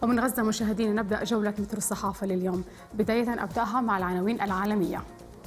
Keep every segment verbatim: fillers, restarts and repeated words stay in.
ومن غزة مشاهدينا نبدأ جولة مترو الصحافة لليوم، بداية أبدأها مع العناوين العالمية.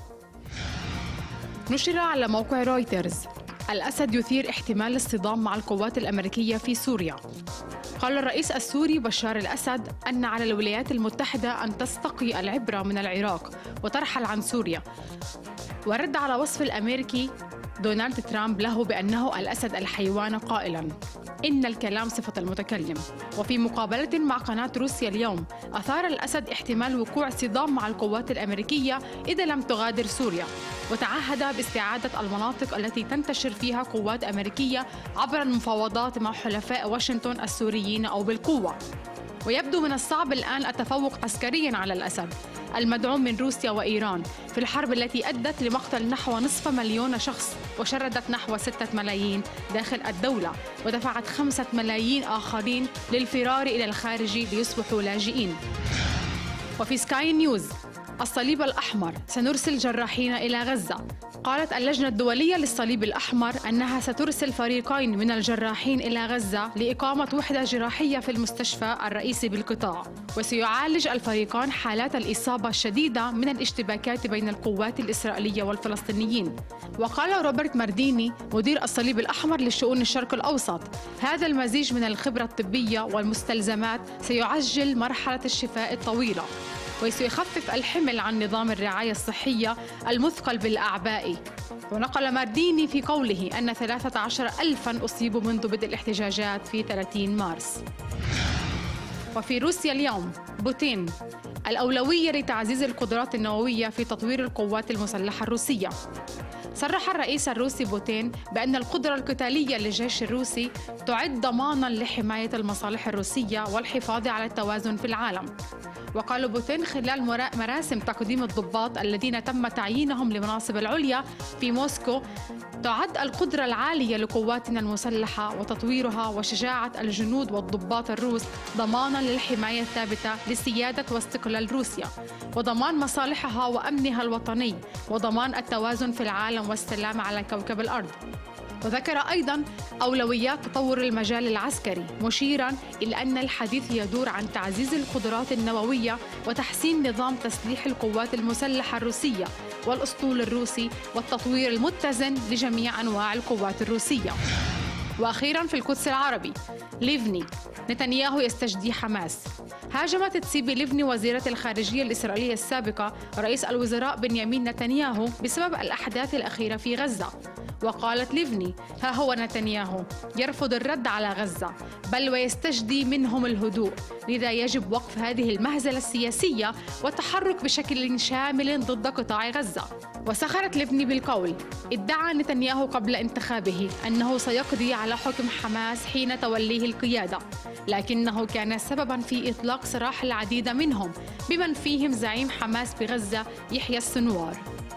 نشر على موقع رويترز: الأسد يثير احتمال اصطدام مع القوات الأمريكية في سوريا. قال الرئيس السوري بشار الأسد أن على الولايات المتحدة أن تستقي العبرة من العراق وترحل عن سوريا، ورد على وصف الأمريكي دونالد ترامب له بأنه الأسد الحيوان قائلاً: إن الكلام صفة المتكلم. وفي مقابلة مع قناة روسيا اليوم، أثار الأسد احتمال وقوع صدام مع القوات الأمريكية إذا لم تغادر سوريا، وتعهد باستعادة المناطق التي تنتشر فيها قوات أمريكية عبر المفاوضات مع حلفاء واشنطن السوريين أو بالقوة. ويبدو من الصعب الآن التفوق عسكرياً على الأسد المدعوم من روسيا وإيران في الحرب التي أدت لمقتل نحو نصف مليون شخص وشردت نحو ستة ملايين داخل الدولة، ودفعت خمسة ملايين آخرين للفرار إلى الخارج ليصبحوا لاجئين. وفي سكاي نيوز: الصليب الأحمر سنرسل جراحين إلى غزة. قالت اللجنة الدولية للصليب الأحمر أنها سترسل فريقين من الجراحين إلى غزة لإقامة وحدة جراحية في المستشفى الرئيسي بالقطاع، وسيعالج الفريقان حالات الإصابة الشديدة من الاشتباكات بين القوات الإسرائيلية والفلسطينيين. وقال روبرت مارديني مدير الصليب الأحمر لشؤون الشرق الأوسط: هذا المزيج من الخبرة الطبية والمستلزمات سيعجل مرحلة الشفاء الطويلة، وسيخفف الحمل عن نظام الرعاية الصحية المثقل بالأعباء. ونقل مارديني في قوله أن ثلاثة عشر ألفاً أصيبوا منذ بدء الاحتجاجات في ثلاثين مارس. وفي روسيا اليوم: بوتين: الأولوية لتعزيز القدرات النووية في تطوير القوات المسلحة الروسية. صرح الرئيس الروسي بوتين بأن القدرة القتالية للجيش الروسي تعد ضماناً لحماية المصالح الروسية والحفاظ على التوازن في العالم. وقال بوتين خلال مراسم تقديم الضباط الذين تم تعيينهم لمناصب العليا في موسكو: تعد القدرة العالية لقواتنا المسلحة وتطويرها وشجاعة الجنود والضباط الروس ضماناً للحماية الثابتة لسيادة واستقلال روسيا، وضمان مصالحها وأمنها الوطني، وضمان التوازن في العالم والسلام على كوكب الأرض. وذكر أيضاً أولويات تطور المجال العسكري، مشيراً إلى أن الحديث يدور عن تعزيز القدرات النووية وتحسين نظام تسليح القوات المسلحة الروسية والأسطول الروسي والتطوير المتزن لجميع أنواع القوات الروسية. وأخيراً في القدس العربي: ليفني: نتنياهو يستجدي حماس. هاجمت تسيبي ليفني وزيرة الخارجية الإسرائيلية السابقة رئيس الوزراء بنيامين نتنياهو بسبب الأحداث الأخيرة في غزة. وقالت ليفني: ها هو نتنياهو يرفض الرد على غزة، بل ويستجدي منهم الهدوء، لذا يجب وقف هذه المهزلة السياسية والتحرك بشكل شامل ضد قطاع غزة. وسخرت ليفني بالقول: ادعى نتنياهو قبل انتخابه أنه سيقضي على حكم حماس حين توليه القيادة، لكنه كان سبباً في إطلاق سراح العديد منهم، بمن فيهم زعيم حماس بغزة يحيى السنوار.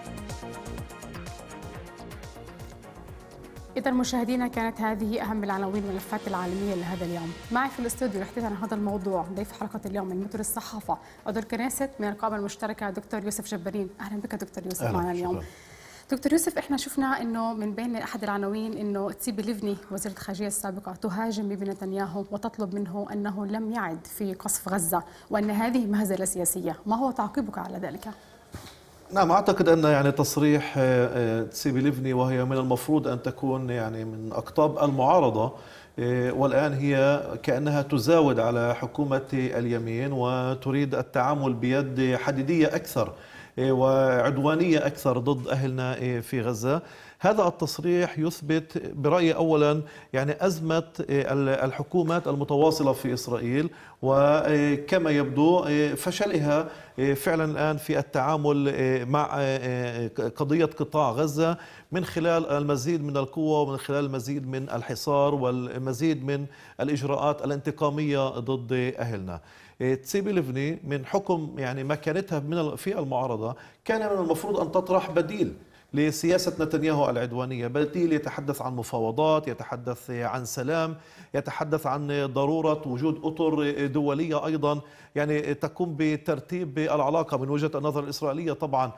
إذا مشاهدينا، كانت هذه أهم العناوين والملفات العالمية لهذا اليوم. معي في الاستوديو للحديث عن هذا الموضوع ضيف حلقة اليوم من مترو الصحافة عضو الكنيست من الرقابة المشتركة دكتور يوسف جبارين. أهلا بك دكتور يوسف معنا اليوم. شكرا. دكتور يوسف، احنا شفنا انه من بين احد العناوين انه تسيبي ليفني وزيرة الخارجية السابقة تهاجم بيبي نتنياهو وتطلب منه انه لم يعد في قصف غزة وان هذه مهزلة سياسية، ما هو تعقيبك على ذلك؟ نعم، أعتقد أن يعني تصريح تسيبي ليفني، وهي من المفروض أن تكون يعني من أقطاب المعارضة، والآن هي كأنها تزاود على حكومة اليمين وتريد التعامل بيد حديدية أكثر وعدوانية أكثر ضد أهلنا في غزة. هذا التصريح يثبت برأيي أولا يعني أزمة الحكومات المتواصلة في إسرائيل، وكما يبدو فشلها فعلا الآن في التعامل مع قضية قطاع غزة من خلال المزيد من القوة ومن خلال المزيد من الحصار والمزيد من الإجراءات الانتقامية ضد أهلنا. تسيبي ليفني من حكم يعني مكانتها من في المعارضة كان من المفروض أن تطرح بديل، لسياسة نتنياهو العدوانية، بديل يتحدث عن مفاوضات، يتحدث عن سلام، يتحدث عن ضرورة وجود أطر دولية أيضا يعني تقوم بترتيب العلاقة من وجهة النظر الإسرائيلية طبعا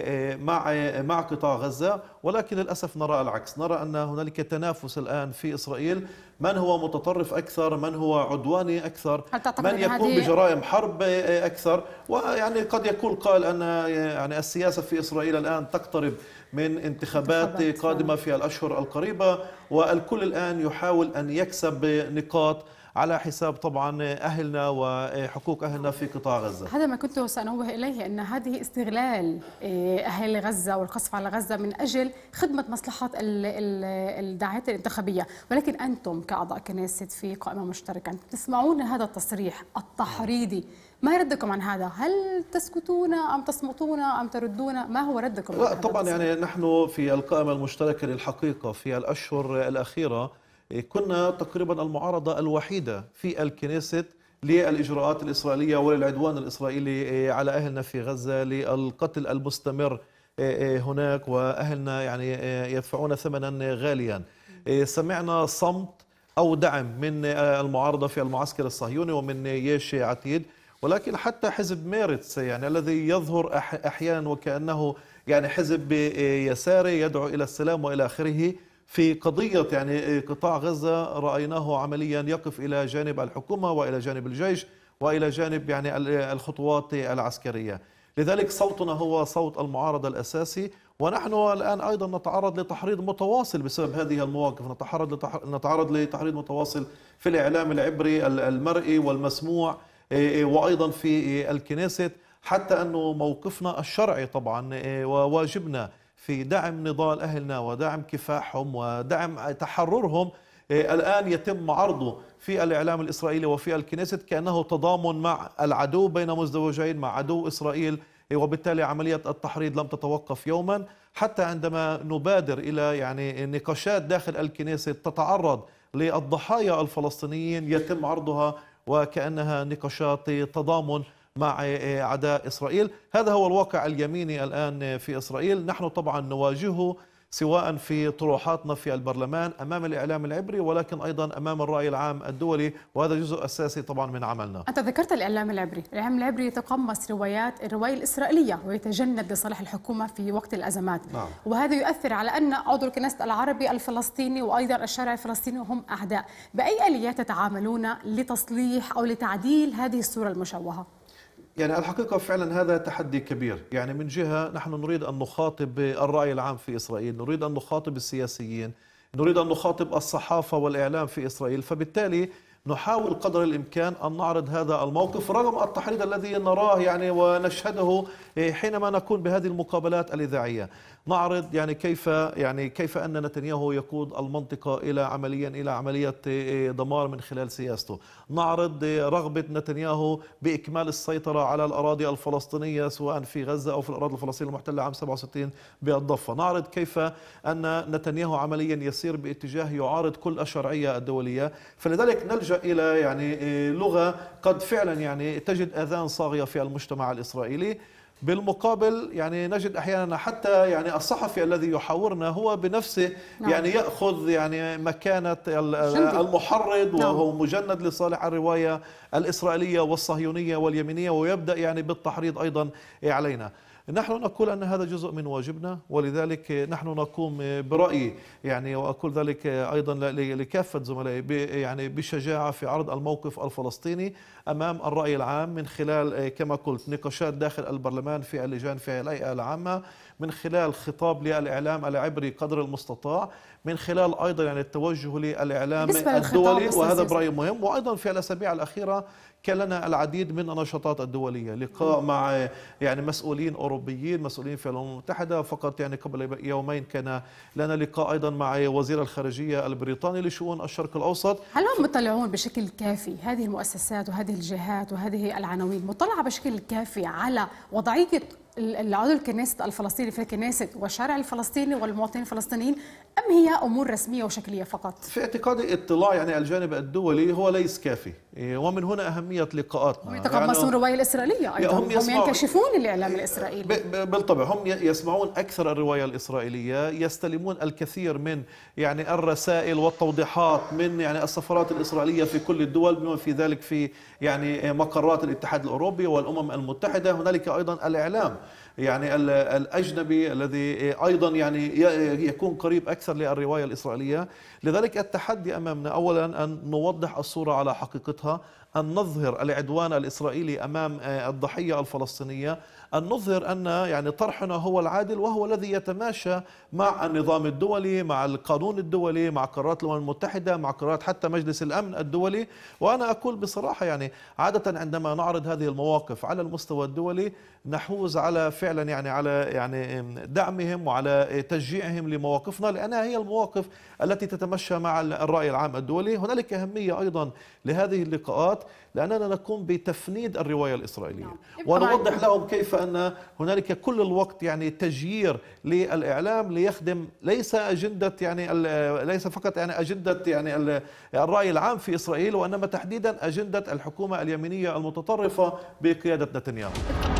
مع مع قطاع غزة. ولكن للأسف نرى العكس، نرى أن هنالك تنافس الآن في إسرائيل، من هو متطرف أكثر، من هو عدواني أكثر، من يقوم بجرائم حرب أكثر. ويعني قد يقول قائل أن يعني السياسة في إسرائيل الآن تقترب من انتخابات قادمة في الأشهر القريبة، والكل الآن يحاول أن يكسب نقاط على حساب طبعا أهلنا وحقوق أهلنا في قطاع غزة. هذا ما كنت سأنوه إليه، أن هذه استغلال أهل غزة والقصف على غزة من أجل خدمة مصلحات الدعايات الانتخابية. ولكن أنتم كأعضاء كنيست في قائمة مشتركة تسمعون هذا التصريح التحريضي، ما ردكم عن هذا؟ هل تسكتون أم تصمتون أم تردون؟ ما هو ردكم عن لا هذا طبعا التصريح؟ يعني نحن في القائمة المشتركة للحقيقة في الأشهر الأخيرة كنا تقريبا المعارضة الوحيدة في الكنيست للإجراءات الإسرائيلية وللعدوان الإسرائيلي على أهلنا في غزة، للقتل المستمر هناك، وأهلنا يعني يدفعون ثمنا غاليا. سمعنا صمت أو دعم من المعارضة في المعسكر الصهيوني ومن ييش عتيد، ولكن حتى حزب ميرتس يعني الذي يظهر أحيانا وكأنه يعني حزب يساري يدعو إلى السلام وإلى آخره، في قضية يعني قطاع غزة رأيناه عمليا يقف إلى جانب الحكومة وإلى جانب الجيش وإلى جانب يعني الخطوات العسكرية. لذلك صوتنا هو صوت المعارضة الأساسي، ونحن الآن أيضا نتعرض لتحريض متواصل بسبب هذه المواقف، نتعرض نتعرض لتحريض متواصل في الإعلام العبري المرئي والمسموع وأيضا في الكنيست، حتى أنه موقفنا الشرعي طبعا وواجبنا في دعم نضال أهلنا ودعم كفاحهم ودعم تحررهم الآن يتم عرضه في الإعلام الإسرائيلي وفي الكنيست كأنه تضامن مع العدو بين مزدوجين، مع عدو إسرائيل، وبالتالي عملية التحريض لم تتوقف يوما، حتى عندما نبادر إلى يعني نقاشات داخل الكنيست تتعرض للضحايا الفلسطينيين يتم عرضها وكأنها نقاشات تضامن مع أعداء إسرائيل. هذا هو الواقع اليميني الآن في إسرائيل. نحن طبعا نواجهه سواء في طروحاتنا في البرلمان أمام الإعلام العبري، ولكن أيضا أمام الرأي العام الدولي، وهذا جزء أساسي طبعا من عملنا. أنت ذكرت الإعلام العبري، الإعلام العبري يتقمص روايات الرواية الإسرائيلية ويتجند لصالح الحكومة في وقت الأزمات. نعم. وهذا يؤثر على أن عضو الكنيست العربي الفلسطيني وأيضا الشارع الفلسطيني هم أعداء. بأي آليات تتعاملون لتصليح أو لتعديل هذه الصورة المشوهة؟ يعني الحقيقة فعلا هذا تحدي كبير. يعني من جهة نحن نريد أن نخاطب الرأي العام في إسرائيل، نريد أن نخاطب السياسيين، نريد أن نخاطب الصحافة والإعلام في إسرائيل، فبالتالي نحاول قدر الإمكان أن نعرض هذا الموقف رغم التحريض الذي نراه يعني ونشهده حينما نكون بهذه المقابلات الإذاعية. نعرض يعني كيف يعني كيف أن نتنياهو يقود المنطقة إلى عمليا إلى عملية دمار من خلال سياسته. نعرض رغبة نتنياهو بإكمال السيطرة على الأراضي الفلسطينية سواء في غزة أو في الأراضي الفلسطينية المحتلة عام سبعة وستين بالضفة. نعرض كيف أن نتنياهو عمليا يسير باتجاه يعارض كل الشرعية الدولية. فلذلك نلجأ إلى يعني لغة قد فعلا يعني تجد آذان صاغية في المجتمع الإسرائيلي. بالمقابل يعني نجد احيانا حتى يعني الصحفي الذي يحاورنا هو بنفسه نعم. يعني ياخذ يعني مكانه المحرض نعم. وهو مجند لصالح الروايه الاسرائيليه والصهيونيه واليمينيه، ويبدا يعني بالتحريض ايضا علينا. نحن نقول أن هذا جزء من واجبنا، ولذلك نحن نقوم برأيي يعني وأقول ذلك أيضا لكافة زملائي يعني بشجاعة في عرض الموقف الفلسطيني أمام الرأي العام من خلال كما قلت نقاشات داخل البرلمان في اللجان في الهيئة العامة، من خلال خطاب للإعلام العبري قدر المستطاع، من خلال أيضا يعني التوجه للإعلام الدولي، وهذا برأيي مهم. وأيضا في الأسابيع الأخيرة كان لنا العديد من النشاطات الدولية، لقاء مع يعني مسؤولين أوروبيين، مسؤولين في الأمم المتحدة. فقط يعني قبل يومين كان لنا لقاء أيضا مع وزير الخارجية البريطاني لشؤون الشرق الأوسط. هل هم مطلعون بشكل كافي هذه المؤسسات وهذه الجهات وهذه العناوين مطلعة بشكل كافي على وضعية العضو الكنيست الفلسطيني في الكنيست والشارع الفلسطيني والمواطنين الفلسطينيين، أم هي أمور رسمية وشكلية فقط؟ في اعتقادي اطلاع يعني الجانب الدولي هو ليس كافي، ومن هنا أهمية لقاءاتنا. هم يتقمصون يعني الرواية الإسرائيلية أيضا، هم, هم ينكشفون الإعلام الإسرائيلي. بالطبع هم يسمعون أكثر الرواية الإسرائيلية، يستلمون الكثير من يعني الرسائل والتوضيحات من يعني السفارات الإسرائيلية في كل الدول، بما في ذلك في يعني مقرات الاتحاد الأوروبي والأمم المتحدة. هنالك أيضا الإعلام يعني الأجنبي الذي أيضا يعني يكون قريب أكثر للرواية الإسرائيلية. لذلك التحدي أمامنا أولا أن نوضح الصورة على حقيقتها، أن نظهر العدوان الإسرائيلي أمام الضحية الفلسطينية، أن نظهر أن يعني طرحنا هو العادل وهو الذي يتماشى مع النظام الدولي، مع القانون الدولي، مع قرارات الأمم المتحدة، مع قرارات حتى مجلس الأمن الدولي. وأنا أقول بصراحة يعني عادة عندما نعرض هذه المواقف على المستوى الدولي نحوز على فعلا يعني على يعني دعمهم وعلى تشجيعهم لمواقفنا، لأنها هي المواقف التي تتمشى مع الرأي العام الدولي. هنالك أهمية أيضا لهذه اللقاءات لأننا نقوم بتفنيد الرواية الإسرائيلية ونوضح لهم كيف أن هنالك كل الوقت يعني تجيير للإعلام ليخدم ليس أجندة يعني ليس فقط يعني أجندة يعني الرأي العام في إسرائيل، وإنما تحديدا أجندة الحكومة اليمينية المتطرفة بقيادة نتنياهو.